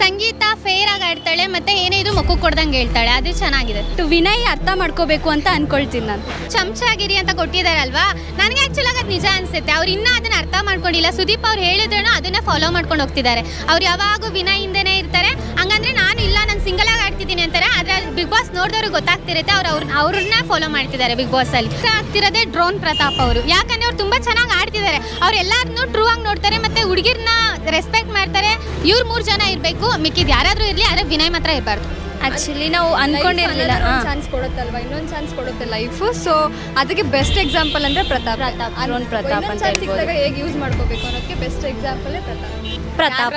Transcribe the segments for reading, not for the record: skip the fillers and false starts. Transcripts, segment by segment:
ಸಂಗೀತ fair ಆಗಿ ಆಡ್ತಾಳೆ ಮತ್ತೆ ಏನೇ ಇದ್ರು ಮಕ್ಕು ಕೊಡ್ದಂಗೆ ಹೇಳ್ತಾಳೆ, ಅದು ಚೆನ್ನಾಗಿದೆ. ವಿನಯ್ ಅರ್ಥ ಮಾಡ್ಕೋಬೇಕು ಅಂತ ಅನ್ಕೊಳ್ತೀನಿ ನಾನು. ಚಮಚಾಗಿರಿ ಅಂತ ಕೊಟ್ಟಿದ್ದಾರಲ್ವಾ, ನನಗೆ ಆ್ಯಕ್ಚುಲಾಗಿ ಅದು ನಿಜ ಅನಿಸುತ್ತೆ. ಅವ್ರು ಇನ್ನೂ ಅದನ್ನು ಅರ್ಥ ಮಾಡ್ಕೊಂಡಿಲ್ಲ. ಸುದೀಪ್ ಅವ್ರು ಹೇಳಿದ್ರೂ ಅದನ್ನೇ ಫಾಲೋ ಮಾಡ್ಕೊಂಡು ಹೋಗ್ತಿದ್ದಾರೆ. ಅವ್ರು ಯಾವಾಗೂ ವಿನಯ್ ಹಿಂದೆನೇ ಇರ್ತಾರೆ. ಹಂಗಂದ್ರೆ ನಾನು ಇಲ್ಲ, ನಾನು ಸಿಂಗಲ್ ಆಗಿ ಆಡ್ತಿದ್ದೀನಿ ಅಂತಾರೆ. ಆದರೆ ಬಿಗ್ ಬಾಸ್ ನೋಡಿದವ್ರಿಗೆ ಗೊತ್ತಾಗ್ತಿರುತ್ತೆ ಅವ್ರನ್ನ ಫಾಲೋ ಮಾಡ್ತಿದ್ದಾರೆ ಬಿಗ್ ಬಾಸ್ ಅಲ್ಲಿ. ಆಗ್ತಿರೋದೇ ಡ್ರೋನ್ ಪ್ರತಾಪ್ ಅವರು. ಯಾಕಂದ್ರೆ ಅವ್ರು ತುಂಬಾ ಚೆನ್ನಾಗಿ ಆಡ್ತಿದ್ದಾರೆ. ಅವ್ರು ಎಲ್ಲಾರನ್ನೂ ಟ್ರೂ ಆಗಿ ನೋಡ್ತಾರೆ, ಮತ್ತೆ ಹುಡುಗಿರ್ನ ರೆಸ್ಪೆಕ್ಟ್ ಮಾಡ್ತಾರೆ. ಇವ್ರು 3 ಜನ ಇರಬೇಕು, ಮಿಕ್ಕಿದ್ ಯಾರಾದ್ರೂ ಇರಲಿ, ಆದರೆ ವಿನಯ್ ಮಾತ್ರ ಇರಬಾರ್ದು. ಆ್ಯಕ್ಚುಲಿ ನಾವು ಅಂದ್ಕೊಂಡಿರಲಿಲ್ಲ. ಚಾನ್ಸ್ ಕೊಡುತ್ತಲ್ವಾ, ಇನ್ನೊಂದು ಚಾನ್ಸ್ ಕೊಡುತ್ತೆ ಲೈಫು. ಸೊ ಅದಕ್ಕೆ ಬೆಸ್ಟ್ ಎಕ್ಸಾಂಪಲ್ ಅಂದರೆ ಪ್ರತಾಪ್ ಡ್ರೋನ್ ಪ್ರತಾಪ್ ಅಂತ ಸಿಕ್ಕಿದಾಗ ಹೇಗೆ ಯೂಸ್ ಮಾಡ್ಕೋಬೇಕು ಅನ್ನೋದಕ್ಕೆ ಬೆಸ್ಟ್ ಎಕ್ಸಾಂಪಲೇ ಪ್ರತಾಪ್.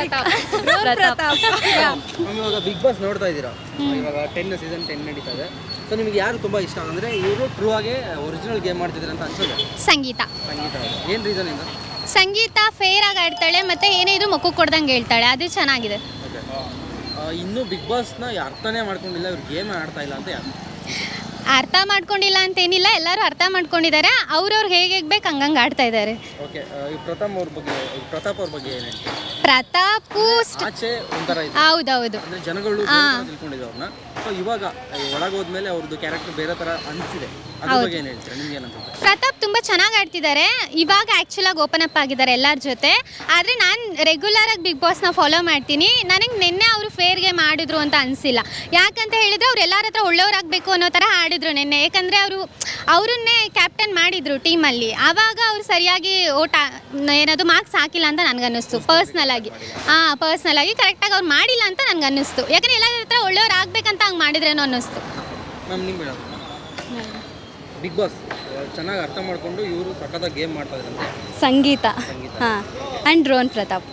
ಇವಾಗ ಬಿಗ್ ಬಾಸ್ ನೋಡ್ತಾ ಇದ್ದೀರಾ, ಇವಾಗ ಸೀಸನ್ 10 ನಡೀತಾ ಇದೆ. ಸೊ ನಿಮಗೆ ಯಾರು ತುಂಬ ಇಷ್ಟ ಅಂದರೆ ಇವರು ಟ್ರೂ ಆಗಿ ಒರಿಜಿನಲ್ ಗೇಮ್ ಮಾಡ್ತಿದ್ದಾರೆ ಅಂತ ಅನ್ಸೋದು? ಸಂಗೀತ ಏನು ರೀಸನ್ ಇಂದ? ಸಂಗೀತ ಫೇರ್ ಆಗಿ ಆಡ್ತಾಳೆ, ಮತ್ತೆ ಏನೇ ಇದ್ರು ಮಕ್ಕು ಕೊಡ್ದಂಗೆ ಹೇಳ್ತಾಳೆ, ಅದು ಚೆನ್ನಾಗಿದೆ. ಇನ್ನೂ ಬಿಗ್ ಬಾಸ್ನ ಅರ್ಥನೇ ಮಾಡ್ಕೊಂಡಿಲ್ಲ, ಇವ್ರು ಗೇಮ್ ಆಡ್ತಾ ಇಲ್ಲ ಅಂತ ಯಾರು? ಅರ್ಥ ಮಾಡ್ಕೊಂಡಿಲ್ಲ ಅಂತೇನಿಲ್ಲ, ಎಲ್ಲರೂ ಅರ್ಥ ಮಾಡ್ಕೊಂಡಿದ್ದಾರೆ. ಅವ್ರವ್ರಿಗೆ ಹೇಗೆ ಬೇಕು ಹಂಗಂಗೆ ಆಡ್ತಾ ಇದ್ದಾರೆ. ಓಕೆ, ಈ ಪ್ರತಾಪ್ ಅವ್ರ ಬಗ್ಗೆ ಏನು ಹೇಳ್ತೀವಿ? ಪ್ರತಾಪ್ ಆಚೆ ಒಂಥರ ಇದೆ, ಹೌದೌದು, ಅಂದರೆ ಜನಗಳು ತಿಳ್ಕೊಂಡಿದ್ರು ಅವ್ರನ್ನ. ಸೊ ಇವಾಗ ಒಳಗೋದ್ಮೇಲೆ ಅವ್ರದ್ದು ಕ್ಯಾರೆಕ್ಟರ್ ಬೇರೆ ಥರ ಅನಿಸಿದೆ. ಅದ್ರ ಬಗ್ಗೆ ಏನು ಹೇಳ್ತೀರಾ? ನಿಮ್ಗೆ ಏನಂತ? ಪ್ರತಾಪ್ ತುಂಬ ಚೆನ್ನಾಗಿ ಆಡ್ತಿದ್ದಾರೆ. ಇವಾಗ ಆ್ಯಕ್ಚುಲಾಗಿ ಓಪನ್ ಅಪ್ ಆಗಿದ್ದಾರೆ ಎಲ್ಲರ ಜೊತೆ. ಆದರೆ ನಾನು ರೆಗ್ಯುಲರಾಗಿ ಬಿಗ್ ಬಾಸ್ನ ಫಾಲೋ ಮಾಡ್ತೀನಿ. ನನಗೆ ನಿನ್ನೆ ಅವರು ಫೇರ್ಗೆ ಮಾಡಿದ್ರು ಅಂತ ಅನಿಸಿಲ್ಲ. ಯಾಕಂತ ಹೇಳಿದರೆ ಅವ್ರು ಎಲ್ಲರ ಹತ್ರ ಒಳ್ಳೆಯವರಾಗಬೇಕು ಅನ್ನೋ ಥರ ಆಡಿದ್ರು ನಿನ್ನೆ. ಯಾಕಂದರೆ ಅವರನ್ನೇ ಕ್ಯಾಪ್ಟನ್ ಮಾಡಿದರು ಟೀಮಲ್ಲಿ. ಆವಾಗ ಅವ್ರು ಸರಿಯಾಗಿ ಓಟ ಏನದು ಮಾರ್ಕ್ಸ್ ಹಾಕಿಲ್ಲ ಅಂತ ನನಗನ್ನಿಸ್ತು ಪರ್ಸ್ನಲಾಗಿ. ಕರೆಕ್ಟಾಗಿ ಅವ್ರು ಮಾಡಿಲ್ಲ ಅಂತ ನನಗನ್ನಿಸ್ತು. ಯಾಕಂದರೆ ಎಲ್ಲರ ಹತ್ರ ಒಳ್ಳೆಯವ್ರು ಆಗಬೇಕಂತ ಹಂಗೆ ಮಾಡಿದ್ರೇನೋ ಅನ್ನಿಸ್ತು. ಮ್ಯಾಮ್ ನಿಮ್ಮ ಬಿಗ್ ಬಾಸ್ ಚೆನ್ನಾಗಿ ಅರ್ಥ ಮಾಡಿಕೊಂಡು ಇವರು ಸಖತ್ತಾಗಿ ಗೇಮ್ ಮಾಡ್ತಾ ಇದ್ದಾರೆ. ಸಂಗೀತ ಹಾಂ and drone Pratap.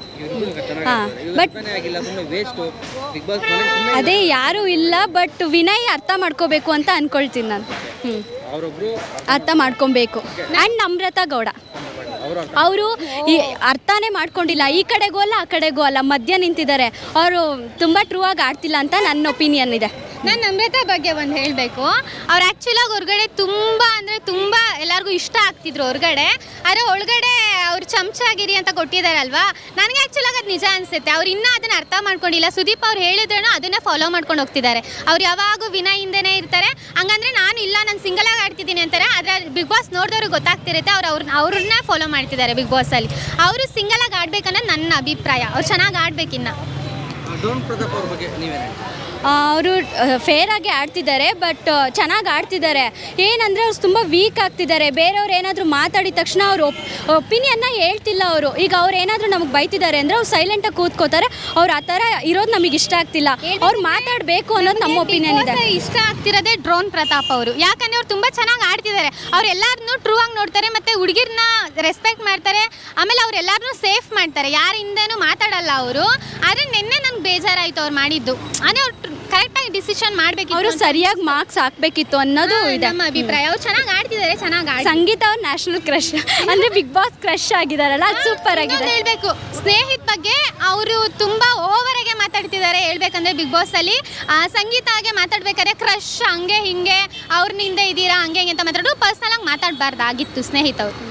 But waste Bigg Boss ಅದೇ ಯಾರೂ ಇಲ್ಲ, ಬಟ್ ವಿನಯ್ ಅರ್ಥ ಮಾಡ್ಕೋಬೇಕು ಅಂತ ಅನ್ಕೊಳ್ತೀನಿ ನಾನು. ಅವರೊಬ್ರು ಅರ್ಥ ಮಾಡ್ಕೊಬೇಕು. ಆ್ಯಂಡ್ ನಮ್ರತಾ ಗೌಡ ಅವರು ಅರ್ಥನೇ ಮಾಡ್ಕೊಂಡಿಲ್ಲ. ಈ ಕಡೆಗೂ ಅಲ್ಲ ಆ ಕಡೆಗೂ ಅಲ್ಲ, ಮಧ್ಯ ನಿಂತಿದ್ದಾರೆ. ಅವರು ತುಂಬ ಟ್ರೂ ಆಗಿ ಆಡ್ತಿಲ್ಲ ಅಂತ ನನ್ನ ಒಪಿನಿಯನ್ ಇದೆ. ನಾನು ನಮ್ರತಾ ಬಗ್ಗೆ ಒಂದು ಹೇಳಬೇಕು. ಅವ್ರು ಆ್ಯಕ್ಚುಲಾಗಿ ಹೊರಗಡೆ ತುಂಬ ಅಂದರೆ ತುಂಬ ಎಲ್ಲರಿಗೂ ಇಷ್ಟ ಆಗ್ತಿದ್ರು ಹೊರಗಡೆ. ಆದರೆ ಒಳಗಡೆ ಅವ್ರು ಚಮಚಾಗಿರಿ ಅಂತ ಕೊಟ್ಟಿದ್ದಾರಲ್ವಾ, ನನಗೆ ಆ್ಯಕ್ಚುಲಾಗಿ ಅದು ನಿಜ ಅನಿಸುತ್ತೆ. ಅವ್ರು ಇನ್ನೂ ಅದನ್ನು ಅರ್ಥ ಮಾಡ್ಕೊಂಡಿಲ್ಲ. ಸುದೀಪ್ ಅವ್ರು ಹೇಳಿದ್ರೂ ಅದನ್ನೇ ಫಾಲೋ ಮಾಡ್ಕೊಂಡು ಹೋಗ್ತಿದ್ದಾರೆ. ಅವ್ರು ಯಾವಾಗೂ ವಿನಯ್ ಹಿಂದೆನೇ ಇರ್ತಾರೆ. ಹಂಗಂದ್ರೆ ನಾನು ಇಲ್ಲ, ನಾನು ಸಿಂಗಲ್ ಆಗಿ ಆಡ್ತಿದ್ದೀನಿ ಅಂತಾರೆ. ಆದರೆ ಬಿಗ್ ಬಾಸ್ ನೋಡಿದವ್ರಿಗೆ ಗೊತ್ತಾಗ್ತಿರುತ್ತೆ ಅವ್ರನ್ನ ಫಾಲೋ ಮಾಡ್ತಿದ್ದಾರೆ ಬಿಗ್ ಬಾಸಲ್ಲಿ. ಅವರು ಸಿಂಗಲ್ ಆಗಿ ಆಡ್ಬೇಕನ್ನೋದು ನನ್ನ ಅಭಿಪ್ರಾಯ. ಅವ್ರು ಚೆನ್ನಾಗಿ ಆಡ್ಬೇಕಿನ್ನ. ಡ್ರೋನ್ ಪ್ರತಾಪ್ ಅವ್ರ ಬಗ್ಗೆ ನೀವೇನು? ಅವರು ಫೇರ್ ಆಗಿ ಆಡ್ತಿದ್ದಾರೆ, ಬಟ್ ಚೆನ್ನಾಗಿ ಆಡ್ತಿದ್ದಾರೆ. ಏನಂದರೆ ಅವ್ರು ತುಂಬ ವೀಕ್ ಆಗ್ತಿದ್ದಾರೆ. ಬೇರೆಯವ್ರು ಏನಾದರೂ ಮಾತಾಡಿದ ತಕ್ಷಣ ಅವ್ರು ಒಪಿನಿಯನ್ನ ಹೇಳ್ತಿಲ್ಲ ಅವರು. ಈಗ ಅವ್ರು ಏನಾದರೂ ನಮಗೆ ಬೈತಿದ್ದಾರೆ ಅಂದರೆ ಅವ್ರು ಸೈಲೆಂಟಾಗಿ ಕೂತ್ಕೋತಾರೆ. ಅವ್ರು ಆ ಥರ ಇರೋದು ನಮಗೆ ಇಷ್ಟ ಆಗ್ತಿಲ್ಲ. ಅವ್ರು ಮಾತಾಡಬೇಕು ಅನ್ನೋದು ನಮ್ಮ ಒಪಿನಿಯನ್ ಇದೆ. ಇಷ್ಟ ಆಗ್ತಿರೋದೇ ಡ್ರೋನ್ ಪ್ರತಾಪ್ ಅವರು. ಯಾಕಂದರೆ ಅವ್ರು ತುಂಬ ಚೆನ್ನಾಗಿ ಆಡ್ತಿದ್ದಾರೆ. ಅವ್ರು ಎಲ್ಲರನ್ನೂ ಟ್ರೂ ಆಗಿ ನೋಡ್ತಾರೆ, ಮತ್ತು ಹುಡುಗಿರ್ನ ರೆಸ್ಪೆಕ್ಟ್ ಮಾಡ್ತಾರೆ. ಆಮೇಲೆ ಅವ್ರು ಎಲ್ಲರನ್ನೂ ಸೇಫ್ ಮಾಡ್ತಾರೆ, ಯಾರ ಹಿಂದೆನೂ ಮಾತಾಡಲ್ಲ ಅವರು. ಆದರೆ ನಿನ್ನೆ ನನಗೆ ಬೇಜಾರಾಯಿತು ಅವ್ರು ಮಾಡಿದ್ದು. ಅಂದರೆ ಅವ್ರು ಕರೆಕ್ಟಾಗಿ ಡಿಸಿಷನ್ ಮಾಡಬೇಕಿತ್ತು, ಅವರು ಸರಿಯಾಗಿ ಮಾರ್ಕ್ಸ್ ಹಾಕಬೇಕಿತ್ತು ಅನ್ನೋದು ಇದೆ ನಮ್ಮ ಅಭಿಪ್ರಾಯ. ಅವ್ರು ಚೆನ್ನಾಗಿ ಆಡ್ತಿದ್ದಾರೆ, ಚೆನ್ನಾಗಿ ಸಂಗೀತ ಅವ್ರು ನ್ಯಾಷನಲ್ ಕ್ರಶ್ ಅಂದರೆ ಬಿಗ್ ಬಾಸ್ ಕ್ರಶ್ ಆಗಿದಾರಲ್ಲ, ಅದು ಸೂಪರ್ ಆಗಿದೆ. ಹೇಳಬೇಕು ಸ್ನೇಹಿತ ಬಗ್ಗೆ ಅವರು ತುಂಬ ಓವರಾಗೆ ಮಾತಾಡ್ತಿದ್ದಾರೆ. ಹೇಳ್ಬೇಕಂದ್ರೆ ಬಿಗ್ ಬಾಸಲ್ಲಿ ಸಂಗೀತ ಹಾಗೆ ಮಾತಾಡ್ಬೇಕಾದ್ರೆ ಕ್ರಶ್ ಹಂಗೆ ಹಿಂಗೆ ಅವ್ರನಿಂದ ಇದ್ದೀರಾ ಹಂಗೆ ಹಿಂಗೆ ಅಂತ ಮಾತಾಡೋದು ಪರ್ಸ್ನಲಾಗಿ ಮಾತಾಡಬಾರ್ದಾಗಿತ್ತು. ಸ್ನೇಹಿತ ಅವರು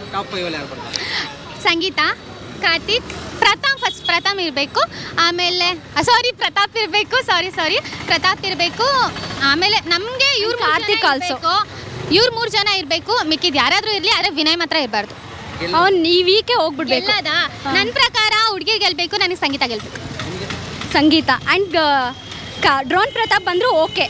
ಸಂಗೀತ, ಕಾರ್ತಿಕ್, ಪ್ರಥಮ್ ಇರಬೇಕು. ಆಮೇಲೆ ಪ್ರತಾಪ್ ಇರಬೇಕು. ಪ್ರತಾಪ್ ಇರಬೇಕು. ಆಮೇಲೆ ನಮಗೆ ಇವ್ರು ಕಾರ್ತಿಕ್ ಆಲ್ಸೋ. ಇವ್ರು 3 ಜನ ಇರಬೇಕು, ಮಿಕ್ಕಿದ್ ಯಾರಾದರೂ ಇರಲಿ, ಆದರೆ ವಿನಯ್ ಮಾತ್ರ ಇರಬಾರ್ದು. ಅವ್ನು ಈ ವೀಕೆ ಹೋಗ್ಬಿಡ್ಬೇಕು. ನನ್ನ ಪ್ರಕಾರ ಹುಡುಗಿರ್ ಗೆಲ್ಬೇಕು, ನನಗೆ ಸಂಗೀತ ಗೆಲ್ಬೇಕು. ಸಂಗೀತ ಆ್ಯಂಡ್ ಡ್ರೋನ್ ಪ್ರತಾಪ್ ಬಂದರೂ ಓಕೆ.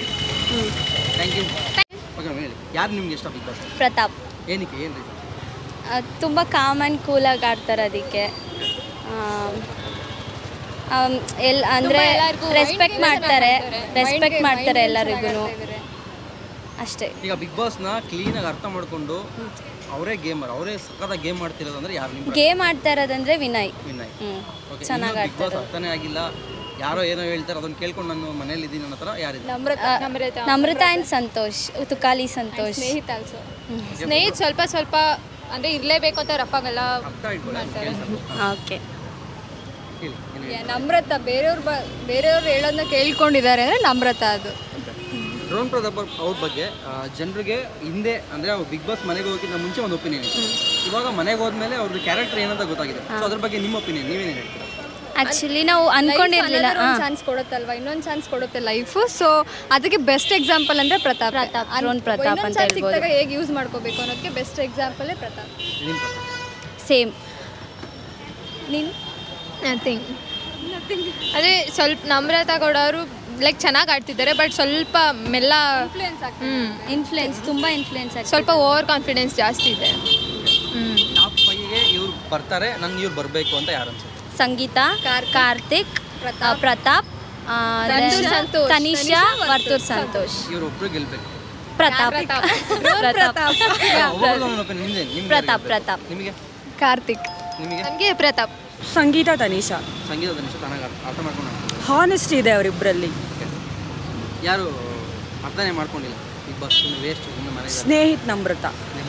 ಯಾರು ನಿಮ್ಗೆ ಇಷ್ಟ ಬಿಗ್ ಬಾಸ್? ಪ್ರತಾಪ್. ಏನಕ್ಕೆ, ಏನು ರೀಸನ್? ತುಂಬ ಕಾಮ್ ಆ್ಯಂಡ್ ಕೂಲಾಗಿ ಆಡ್ತಾರೆ. ಅದಕ್ಕೆ ಅಂದರೆ ರೆಸ್ಪೆಕ್ಟ್ ಮಾಡ್ತಾರೆ ಎಲ್ಲರಿಗೂ ಅಷ್ಟೇ. ಈಗ ಬಿಗ್ ಬಾಸ್ನ ಕ್ಲೀನಾಗಿ ಅರ್ಥ ಮಾಡಿಕೊಂಡು ಅವರೇ ಗೇಮರ್, ಅವರೇ ಸಖತ್ತಾಗಿ ಗೇಮ್ ಮಾಡ್ತಿರೋದು ಅಂದರೆ ಯಾರು? ನಿಮ್ಮ ಗೇಮ್ ಆಡ್ತಾ ಇರೋದಂದ್ರೆ ವಿನಯ್. ಚೆನ್ನಾಗಿ ಬಿಗ್ ಬಾಸ್ ಅರ್ಥನೇ ಆಗಿಲ್ಲ, ಯಾರೋ ಏನೋ ಹೇಳ್ತಾರೆ ಅದನ್ನು ಕೇಳ್ಕೊಂಡು ನಾನು ಮನೇಲಿ ಇದ್ದೀನಿ ಅನ್ನೋ ಥರ ಯಾರಿದೆ? ನಮ್ರತಾ ಆ್ಯಂಡ್ ಸಂತೋಷ್, ತುಕಾಲಿ ಸಂತೋಷ್. ಸ್ನೇಹಿತ ಸ್ವಲ್ಪ ಅಂದರೆ ಇರಲೇಬೇಕು ಅಂತ ರಫಾಗಲ್ಲ. ಓಕೆ. ನಮ್ರತಾ ಬೇರೆಯವ್ರು ಹೇಳೋದನ್ನ ಕೇಳ್ಕೊಂಡಿದ್ದಾರೆ ಅಂದರೆ ನಮ್ರತಾ. ಅದು ಡ್ರೋನ್ ಪ್ರತಾಪ್ ಅವ್ರ ಬಗ್ಗೆ ಜನರಿಗೆ ಹಿಂದೆ ಅಂದರೆ ಅವ್ರು ಬಿಗ್ ಬಾಸ್ ಮನೆಗೆ ಹೋಗೋಕ್ಕಿಂತ ಮುಂಚೆ ಒಂದು ಒಪಿನಿಯನ್ ಇತ್ತು. ಇವಾಗ ಮನೆಗೆ ಹೋದ್ಮೇಲೆ ಅವ್ರದ್ದು ಕ್ಯಾರೆಕ್ಟರ್ ಏನಂತ ಗೊತ್ತಾಗಿದೆ. ಸೊ ಅದ್ರ ಬಗ್ಗೆ ನಿಮ್ಮ ಒಪಿನಿಯನ್ ನೀವೇನು ಹೇಳ್ತೀರಾ? ಆ್ಯಕ್ಚುಲಿ ನಾವು ಅನ್ಕೊಂಡಿರಲಿಲ್ಲ. ಚಾನ್ಸ್ ಕೊಡುತ್ತಲ್ವಾ, ಇನ್ನೊಂದು ಚಾನ್ಸ್ ಕೊಡುತ್ತೆ ಲೈಫು. ಸೊ ಅದಕ್ಕೆ ಬೆಸ್ಟ್ ಎಕ್ಸಾಂಪಲ್ ಅಂದರೆ ಪ್ರತಾಪ್. ಡ್ರೋನ್ ಪ್ರತಾಪ್ ಅಂತ ಚಾನ್ಸ್ ಹೇಳ್ಬೋದು. ಸಿಕ್ಕಾಗ ಹೇಗೆ ಯೂಸ್ ಮಾಡ್ಕೋಬೇಕು ಅನ್ನೋದಕ್ಕೆ ಬೆಸ್ಟ್ ಎಕ್ಸಾಂಪಲೇ ಪ್ರತಾಪ್. ಸೇಮ್. ನೀನು ನಥಿಂಗ್. ಅದೇ ಸ್ವಲ್ಪ ನಮ್ರತಾ ಗೌಡ ಅವರು ಲೈಕ್ ಚೆನ್ನಾಗಿ ಆಡ್ತಿದ್ದಾರೆ, ಬಟ್ ಸ್ವಲ್ಪ ಮೆಲ್ಲ ಇನ್ಫ್ಲುಯೆನ್ಸ್ ತುಂಬ ಇನ್ಫ್ಲುಯೆನ್ಸ್ ಆಗಿ ಸ್ವಲ್ಪ ಓವರ್ ಕಾನ್ಫಿಡೆನ್ಸ್ ಜಾಸ್ತಿ ಇದೆ. ಟಾಪ್ 5ಗೆ ಇವ್ರು ಬರ್ತಾರೆ, ನಂಗೆ ಇವ್ರು ಬರಬೇಕು ಅಂತ ಯಾರು ಅನ್ಸುತ್ತೆ? ಸಂಗೀತ, ಕಾರ್ತಿಕ್, ಪ್ರತಾಪ್, ಸಂತೋಷ್, ತನಿಷಾ, ವರ್ತೂರ್ ಸಂತೋಷ್. ಇವ್ರೊಬ್ರು ಗೆಲ್ಬೇಕು. ಪ್ರತಾಪ್. ಪ್ರತಾಪ್. ನಿಮಗೆ ಕಾರ್ತಿಕ್. ನಿಮಗೆ ನನಗೆ ಪ್ರತಾಪ್. ಸಂಗೀತ, ತನಿಷಾ. ಸಂಗೀತ ತನಿಷ ಚೆನ್ನಾಗಿ ಅರ್ಥ ಮಾಡ್ಕೊಂಡು ಹಾನೆಸ್ಟ್ ಇದೆ ಅವರಿಬ್ಬರಲ್ಲಿ. ಯಾರು ಅರ್ಥನೇ ಮಾಡ್ಕೊಂಡಿಲ್ಲ ಬಿಗ್ ಬಾಸ್ ವೇಸ್ಟ್ ಮನೆ ಸ್ನೇಹಿತ್ ನಮ್ರತ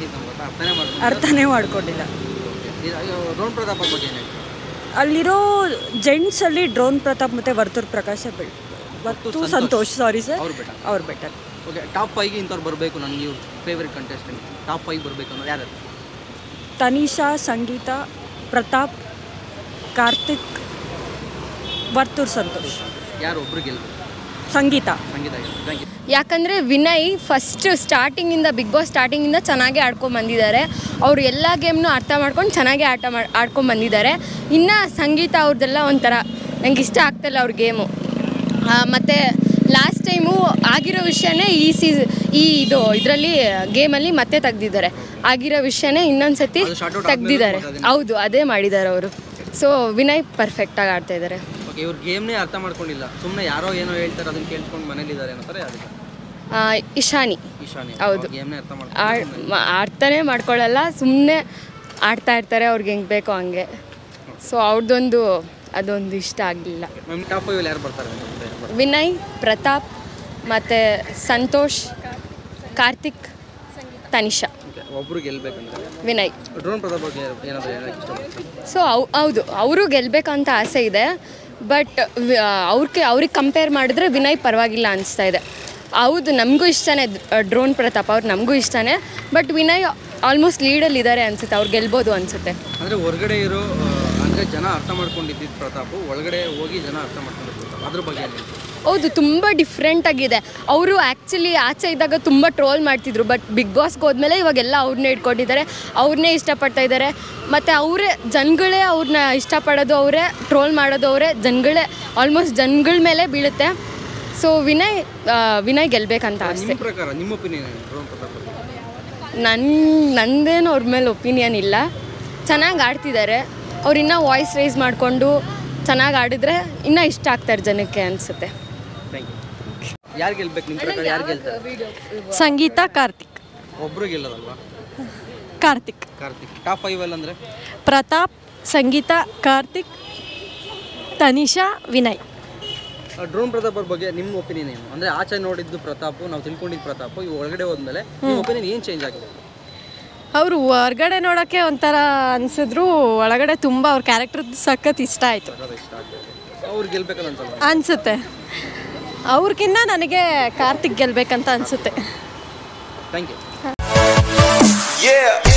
ಅರ್ಥನೇ ಮಾಡ್ಕೊಂಡಿಲ್ಲ. ಡ್ರೋನ್ ಪ್ರತಾಪ್ ಬಗ್ಗೆ ಏನು ಹೇಳ್ತೀವಿ? ಅಲ್ಲಿರೋ ಜೆಂಟ್ಸಲ್ಲಿ ಡ್ರೋನ್ ಪ್ರತಾಪ್ ಮತ್ತು ವರ್ತೂರ್ ಪ್ರಕಾಶ ಸಂತೋಷ್ ಸಾರಿ ಸರ್ ಅವ್ರು ಬೆಟರ್. ಓಕೆ, ಟಾಪ್ 5ಗೆ ಇಂಥವ್ರು ಬರಬೇಕು, ನನಗೆ ಇವ್ರು ಫೇವ್ರೆಟ್ ಕಂಟೆಸ್ಟೆಂಟ್ ಟಾಪ್ 5 ಬರಬೇಕು ಅನ್ನೋದು ಯಾರು? ತನಿಷಾ, ಸಂಗೀತ, ಪ್ರತಾಪ್, ಕಾರ್ತಿಕ್, ವರ್ತೂರ್ ಸಂತೋಷ್. ಯಾರು ಒಬ್ರು ಗೆಲ್ಬೇಕು? ಸಂಗೀತ. Thank you. ಯಾಕಂದರೆ ವಿನಯ್ ಫಸ್ಟ್ ಸ್ಟಾರ್ಟಿಂಗಿಂದ ಬಿಗ್ ಬಾಸ್ ಸ್ಟಾರ್ಟಿಂಗಿಂದ ಚೆನ್ನಾಗೇ ಆಡ್ಕೊಂಬಂದಿದ್ದಾರೆ. ಅವರು ಎಲ್ಲ ಗೇಮ್ನೂ ಅರ್ಥ ಮಾಡ್ಕೊಂಡು ಚೆನ್ನಾಗೇ ಆಡ್ಕೊಂಬಂದಿದ್ದಾರೆ. ಇನ್ನು ಸಂಗೀತ ಅವ್ರದ್ದೆಲ್ಲ ಒಂಥರ ನಂಗೆ ಇಷ್ಟ ಆಗ್ತಾಯಿಲ್ಲ ಅವ್ರ ಗೇಮು. ಮತ್ತು ಲಾಸ್ಟ್ ಟೈಮು ಆಗಿರೋ ವಿಷಯನೇ ಇದರಲ್ಲಿ ಗೇಮಲ್ಲಿ ಮತ್ತೆ ತೆಗ್ದಿದ್ದಾರೆ. ಆಗಿರೋ ವಿಷಯನೇ ಇನ್ನೊಂದು ಸತಿ ತೆಗ್ದಿದ್ದಾರೆ. ಹೌದು, ಅದೇ ಮಾಡಿದ್ದಾರೆ ಅವರು. ಸೊ ವಿನಯ್ ಪರ್ಫೆಕ್ಟಾಗಿ ಆಡ್ತಾಯಿದ್ದಾರೆ. ಓಕೆ, ಇವ್ರ ಗೇಮ್ನೇ ಅರ್ಥ ಮಾಡ್ಕೊಂಡಿಲ್ಲ, ಸುಮ್ಮನೆ ಯಾರೋ ಏನೋ ಹೇಳ್ತಾರೆ ಅದನ್ನು ಕೇಳ್ಕೊಂಡು ಮನೇಲಿದ್ದಾರೆ ಅಂತಾರೆ. ಯಾರು? ಇಶಾನಿ. ಹೌದು, ಗೇಮ್ನೇ ಅರ್ಥನೇ ಮಾಡ್ಕೊಳ್ಳಲ್ಲ, ಸುಮ್ಮನೆ ಆಡ್ತಾ ಇರ್ತಾರೆ ಅವ್ರಿಗೆ ಹೆಂಗೆ ಬೇಕೋ ಹಂಗೆ. ಸೊ ಅವ್ರದ್ದೊಂದು ಅದೊಂದು ಇಷ್ಟ ಆಗಲಿಲ್ಲ. ಟಾಪ್ 5 ಯಾರು ಬರ್ತಾರೆ? ವಿನಯ್, ಪ್ರತಾಪ್, ಮತ್ತು ಸಂತೋಷ್, ಕಾರ್ತಿಕ್, ತನಿಷಾ. ಒಬ್ರು ಗೆಲ್ಬೇಕಂದ್ರೆ ವಿನಯ್. ಡ್ರೋನ್ ಪ್ರತಾಪ್ ಬಗ್ಗೆ ಏನಾದರೂ ಹೇಳಕ್ಕೆ ಇಷ್ಟಪಡ್ತೀನಿ. ಸೊ ಅವರು ಗೆಲ್ಲಬೇಕಂತ ಆಸೆ ಇದೆ, ಬಟ್ ಅವ್ರಿಗೆ ಕಂಪೇರ್ ಮಾಡಿದ್ರೆ ವಿನಯ್ ಪರವಾಗಿಲ್ಲ ಅನಿಸ್ತಾ ಇದೆ. ಹೌದು, ನಮಗೂ ಇಷ್ಟನೇ ಡ್ರೋನ್ ಪ್ರತಾಪ್ ಅವ್ರು, ನಮಗೂ ಇಷ್ಟನೇ. ಬಟ್ ವಿನಯ್ ಆಲ್ಮೋಸ್ಟ್ ಲೀಡಲ್ಲಿದ್ದಾರೆ ಅನಿಸುತ್ತೆ, ಅವ್ರು ಗೆಲ್ಬೋದು ಅನಿಸುತ್ತೆ. ಅಂದರೆ ಹೊರಗಡೆ ಇರೋ ಅಂದರೆ ಜನ ಅರ್ಥ ಮಾಡ್ಕೊಂಡಿದ್ದು ಪ್ರತಾಪು, ಒಳಗಡೆ ಹೋಗಿ ಜನ ಅರ್ಥ ಮಾಡ್ಕೊಂಡಿದ್ದು ಪ್ರತಾಪ್, ಅದ್ರ ಬಗ್ಗೆ ಹೌದು, ತುಂಬ ಡಿಫ್ರೆಂಟಾಗಿದೆ. ಅವರು ಆ್ಯಕ್ಚುಲಿ ಆಚೆ ಇದ್ದಾಗ ತುಂಬ ಟ್ರೋಲ್ ಮಾಡ್ತಿದ್ರು, ಬಟ್ ಬಿಗ್ ಬಾಸ್ಗೆ ಹೋದ್ಮೇಲೆ ಇವಾಗೆಲ್ಲ ಅವ್ರನ್ನೇ ಇಟ್ಕೊಂಡಿದ್ದಾರೆ, ಅವ್ರನ್ನೇ ಇಷ್ಟಪಡ್ತಾ ಇದ್ದಾರೆ. ಮತ್ತು ಅವರೇ ಜನಗಳೇ ಅವ್ರನ್ನ ಇಷ್ಟಪಡೋದು ಅವರೇ, ಟ್ರೋಲ್ ಮಾಡೋದು ಅವರೇ, ಜನಗಳೇ ಆಲ್ಮೋಸ್ಟ್ ಜನಗಳ ಮೇಲೆ ಬೀಳುತ್ತೆ. ಸೊ ವಿನಯ್ ಗೆಲ್ಬೇಕಂತ ಆಸೆ. ಪ್ರಕಾರ ನಿಮ್ಮ ಒಪಿನಿಯನ್ ಡ್ರೋನ್ ಪ್ರತಾಪ್? ನಂದೇನು ಅವ್ರ ಮೇಲೆ ಒಪಿನಿಯನ್ ಇಲ್ಲ. ಚೆನ್ನಾಗಿ ಆಡ್ತಿದ್ದಾರೆ ಅವ್ರು, ಇನ್ನೂ ವಾಯ್ಸ್ ರೈಸ್ ಮಾಡಿಕೊಂಡು ಚೆನ್ನಾಗಿ ಆಡಿದ್ರೆ ಇನ್ನೂ ಇಷ್ಟ ಆಗ್ತಾರೆ ಜನಕ್ಕೆ ಅನಿಸುತ್ತೆ. Thank you. ಯಾರು ಗೆಲ್ಬೇಕು ನಿಮ್ಮ ಪ್ರಕಾರ? ಯಾರು ಗೆಲ್ತಾರೆ? ಸಂಗೀತ, ಕಾರ್ತಿಕ್. ಒಬ್ಬರು ಗೆಲ್ಲೋದಲ್ವಾ? ಕಾರ್ತಿಕ್. ಟಾಪ್ 5 ಅಂದರೆ ಪ್ರತಾಪ್, ಸಂಗೀತ, ಕಾರ್ತಿಕ್, ತನಿಷಾ, ವಿನಯ್. ಡ್ರೋನ್ ಪ್ರತಾಪ್ ಅವ್ರ ಬಗ್ಗೆ ನಿಮ್ಮ ಒಪಿನಿಯನ್ ಏನು? ಅಂದರೆ ಆಚೆ ನೋಡಿದ್ದು ಪ್ರತಾಪು, ನಾವು ತಿಳ್ಕೊಂಡಿದ್ದು ಪ್ರತಾಪು, ಇವು ಒಳಗಡೆ ಹೋದ್ಮೇಲೆ ನಿಮ್ಮ ಒಪಿನಿಯನ್ ಏನು ಚೇಂಜ್ ಆಗಿದೆ? ಅವರು ಹೊರಗಡೆ ನೋಡೋಕ್ಕೆ ಒಂಥರ ಅನಿಸಿದ್ರು, ಒಳಗಡೆ ತುಂಬ ಅವ್ರ ಕ್ಯಾರೆಕ್ಟರ್ ಸಖತ್ ಇಷ್ಟ ಆಯಿತು. ಅವ್ರು ಗೆಲ್ಬೇಕಂತ ಅನಿಸುತ್ತೆ. ಅವ್ರಿಗಿನ್ನ ನನಗೆ ಕಾರ್ತಿಕ್ ಗೆಲ್ಬೇಕಂತ ಅನಿಸುತ್ತೆ. Thank you.